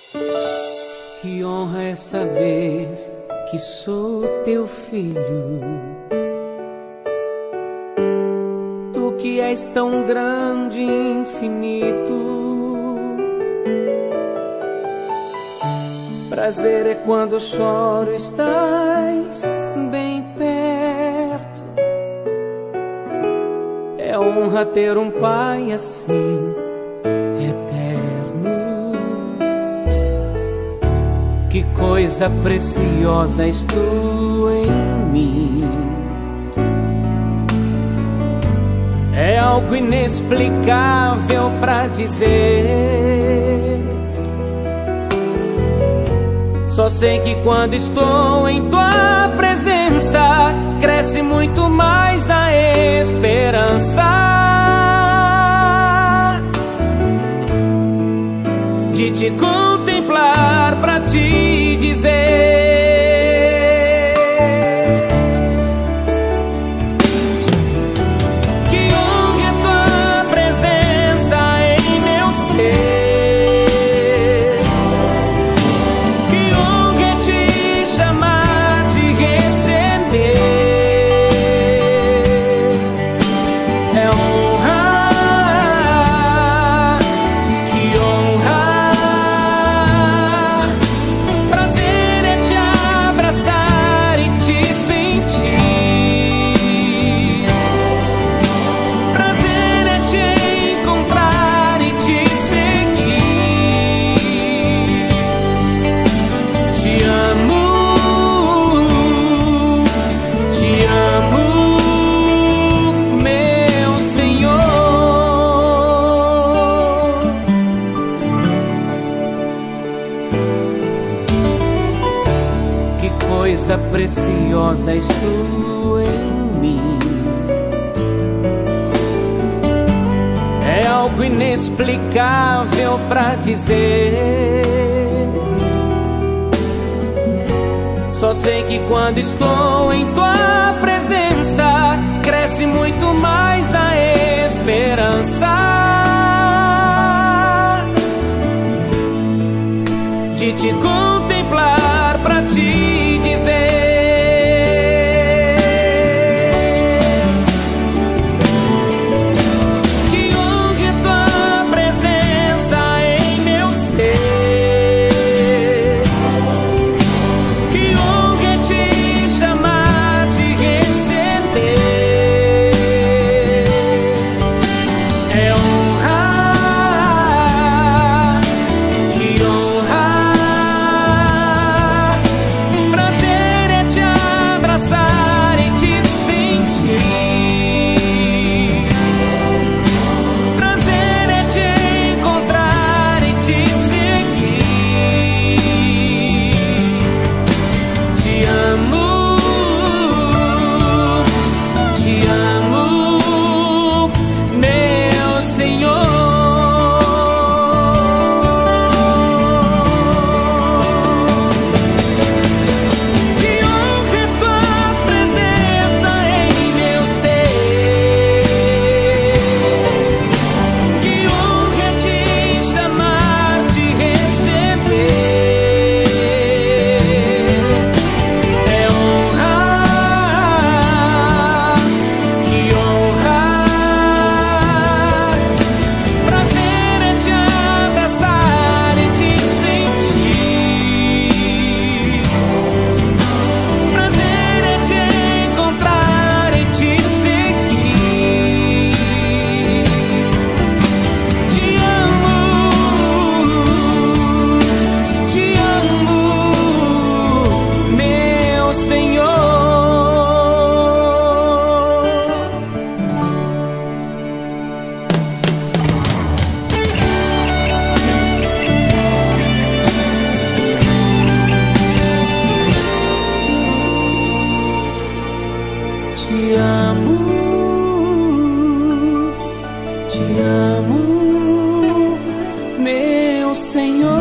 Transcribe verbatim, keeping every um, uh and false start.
Que honra é saber que sou teu filho, tu que és tão grande e infinito. Prazer é quando choro, estás bem perto. É honra ter um pai assim, eterno. Que coisa preciosa és tu em mim. É algo inexplicável pra dizer. Só sei que quando estou em tua presença, cresce muito mais a esperança de te contemplar, pra te dizer que honra é tua presença em meu ser. Coisa preciosa és tu em mim. É algo inexplicável pra dizer. Só sei que quando estou em tua presença, cresce muito mais a esperança de te contemplar, pra te dizer que honra é tua presença em meu ser. Que honra é te chamar, te receber. É honrar, que honra. Prazer é te abraçar e te sentir. Prazer é te encontrar e te seguir. Te amo, te amo, meu Senhor. Te amo, te amo, meu Senhor.